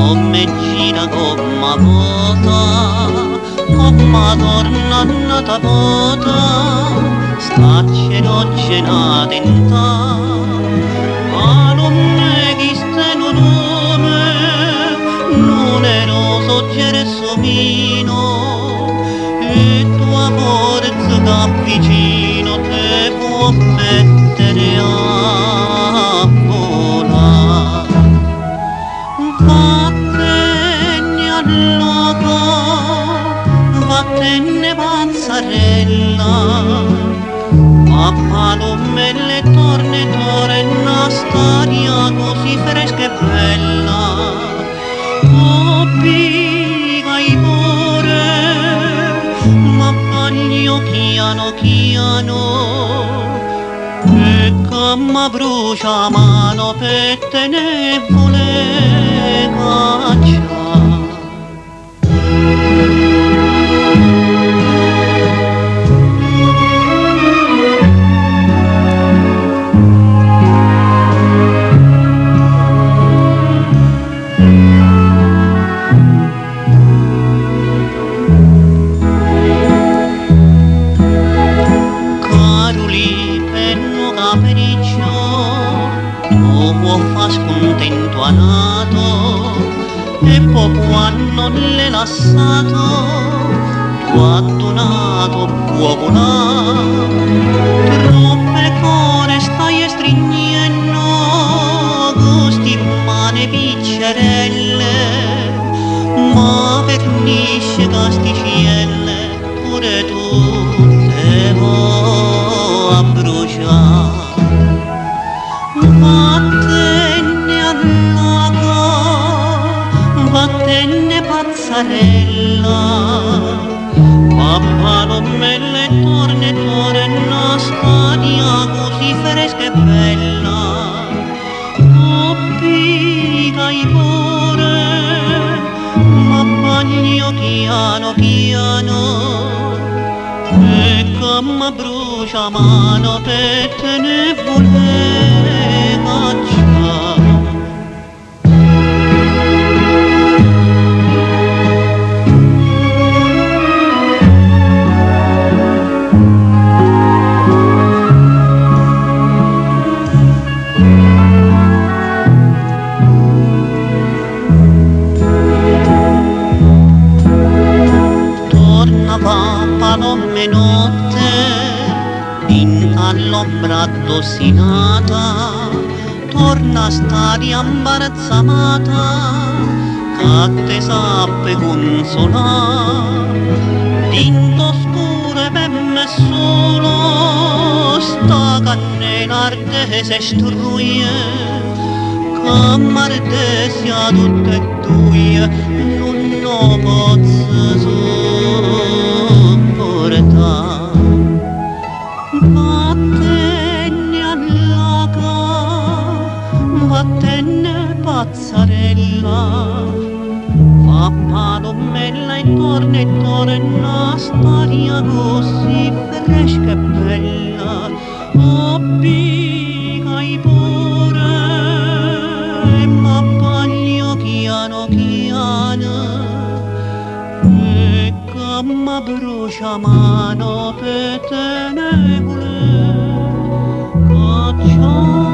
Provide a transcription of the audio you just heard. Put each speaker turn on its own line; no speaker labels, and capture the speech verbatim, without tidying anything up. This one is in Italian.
come gira, come vota, come torna nata vota, stacce rocce na tenta, ma non me chi sta no nome, non è roso gelsomino, e tua forza da vicino te può mettere a volare. Vattene all'oco, vattene pazzarella, a palombelle torne torna storia così fresca e bella. Oh, piga i cuore, ma paglio chiano chiano, e come brucia mano per te ne vuole cacciare. Scontento anato e poco hanno le lasciato, tu ha donato buovola, troppe core stai stringendo, gusti mane piccerelle, ma vernisce casticelle, pure tu te vuoi a bruciare. Vattene pazzarella, papà non me le torne torna storia così fresca e bella. Oh, piga i cuore, ma bagno chiano chiano, e come brucia mano per te ne vuole cacciare. Palome notte, in all'ombra addossinata, torna a stare imbarazzamata, che te sappe consolare. Dinto scuro per me solo, sta cannella arde se struie, che marde sia tutte e due, non lo posso sopportare. Vattene all'aca, vattene pazzarella, fa palombella intorno e torna storia così fresca e bella. Oh, piga i pure, ma paglio chiano chiano, e come brucia mano per te ne vuole cacciare.